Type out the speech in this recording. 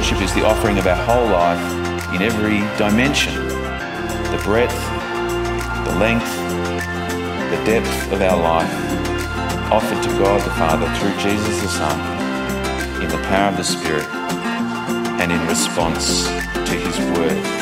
worship is the offering of our whole life in every dimension, the breadth, the length, the depth of our life, offered to God the Father through Jesus the Son, in the power of the Spirit, and in response to His Word.